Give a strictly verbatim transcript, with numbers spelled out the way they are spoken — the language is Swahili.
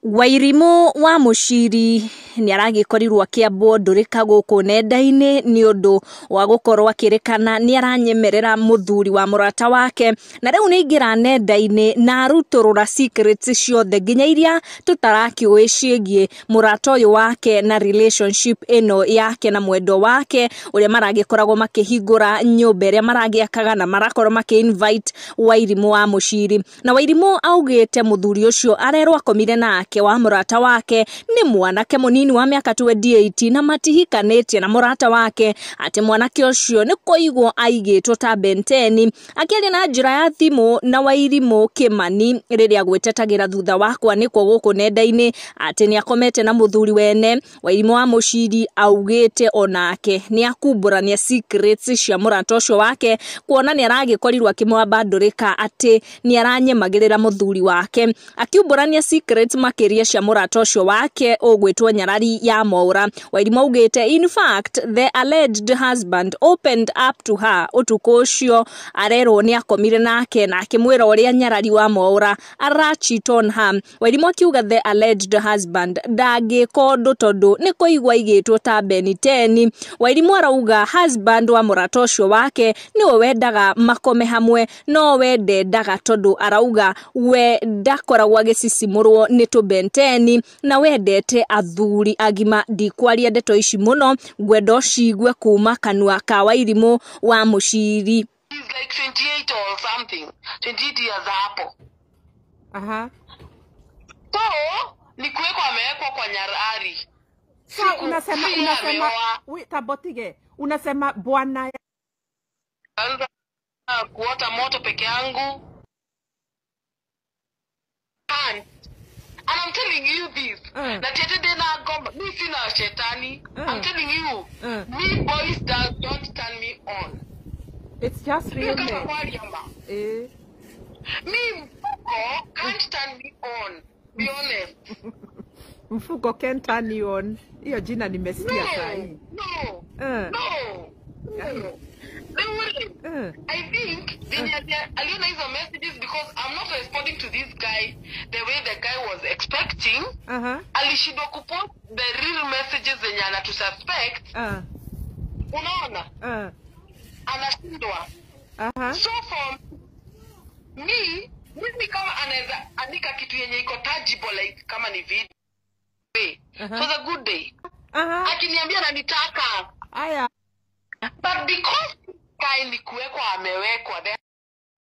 Wairimu wa Muchiri ni aragikorwo akiambo ndurika guku nenda-ini ni undu wa gukorwo akirikana ni aranyemerera muthuri wa murata wake, na riu ni ingira nenda-ini na aruturura secrets ciothe nginya iria tutarakiuĩ ciĩgie murata uyu wake na relationship ino yake na mwendo wake uria maragikoragwo makihingura nyumba iria maragiakaga na marakorwo maki-invite Wairimu wa Muchiri. Na Wairimu augite muthuri ucio arerwo akomire nake wa murata wake ni mwanake munini wa miaka twenty-eight na matihikanĩtie na murata wake, ati mwanake ucio ni kuigwo aigĩtwo ta benteni. Akiaria na njira ya thimu na Wairimu Kimani riria gwetetagira thutha wa Kwanîkwo guku nenda-ini ati ni akomete na muthuri Wene, Wairimu wa Muchiri augite onake ni akumburania secrets cia murata ucio wake, kuona ni aragikorwo akimwamba ndurika ati ni aranyemagirira muthuri wake, akiumburania secrets makiria cia murata ucio wake ugwitwo nyarari ya Maura. Wairimu augite in fact the alleged husband opened up to her utuku ucio arerwo ni akomire nake na akimwira uria nyarari wa Maura ara cheat on her. Wairimu akiuga the alleged husband ndangĩkondu tondu ni kuigwa igĩtwo ta beniteni. Wairimu arauga husband wa murata ucio wake niwe wendaga makome hamwe no we ndendaga tondu arauga we ndakoragwo agicicimurwo ni tubenteni na wendete athuri agima. Ndikwaria ndeto ici muno, ngwenda cigwe kuma kanua ka Wairimu wa Muchiri. He's like twenty-eight or something, twenty-eight years hapo. Aha. So ni kuwekwa amewekwa kwa nyarari. Sasa unasema unasema we tabotige unasema bwana anza kuota moto peke yangu. And And I'm telling you this. Uh. That you did not come. Me sina shetani. Uh. I'm telling you. Uh. Me boys that don't turn me on. It's just real me. Eh. Me mfuko can't turn me on. Be honest. Mfuko can't turn you on. Hiyo jina nimesikia no, sahi. No. Uh. No. No. Don't worry. Uh. I think uh. aliona hizo messages because I'm not responding to this guy the way the guy was expecting. Uh-huh. Alishindwa kupost the real messages zenye anatususpect. Uh. Unaona? Uh. Anashindwa. Uh-huh. So for me, mimi kama anaweza andika kitu yenye iko tangible like kama ni video. Uh-huh. For the good day. Uh-huh. Akiniambia ananitaka. Aya. But because guy ni kuwekwa amewekwa